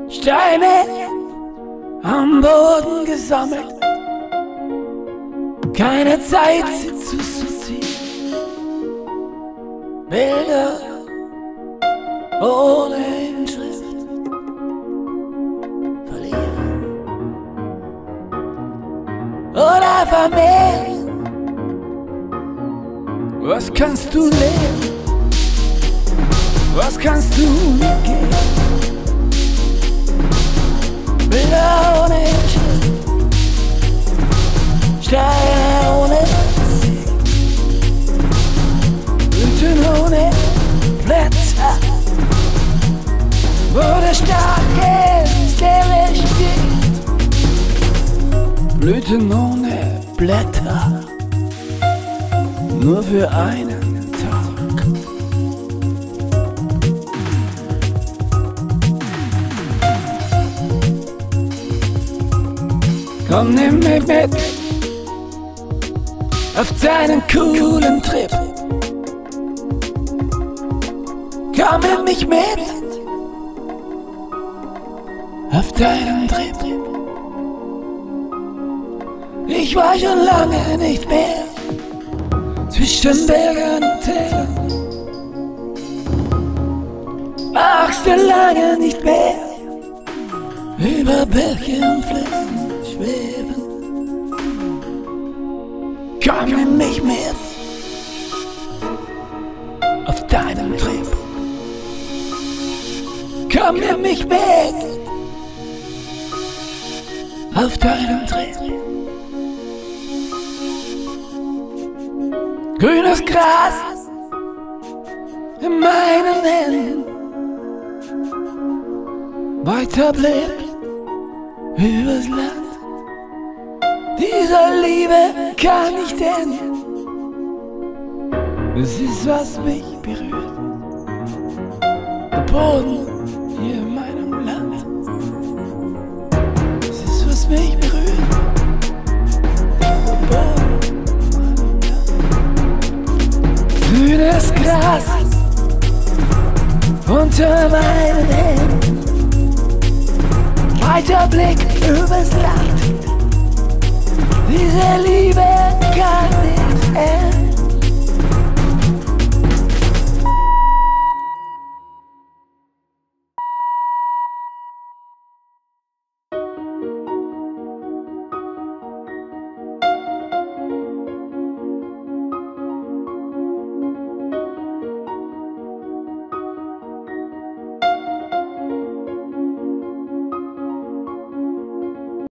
Steine am Boden gesammelt, keine Zeit sie zu sortieren. Bilder ohne Inschrift verlieren oder vermehren. Was kannst du nehmen? Was kannst du mir geben? Bilder ohne Inschrift, Steine ohne Sieg, Blüten ohne Blätter, wo der starke Stelle steht. Blüten ohne Blätter, nur für einen Tag. Komm, nimm mich mit auf deinen coolen Trip. Komm, nimm mich mit auf deinen Trip. Ich war schon lange nicht mehr zwischen Bergen und Tälern. Magst du lange nicht mehr über Berge und Flüsse schweben? Komm, nimm mich mit auf deinem Trip. Komm, nimm mich mit auf deinem Trip. Grünes Gras in meinen Händen, weiter Blick übers Land. Diese Liebe kann nicht enden. Es ist, was mich berührt. Der Boden hier in meinem Land. Es ist, was mich berührt. Der Boden in meinem Land. Grünes Gras unter meinen Händen, weiter Blick übers Land. Diese Liebe kann nicht enden.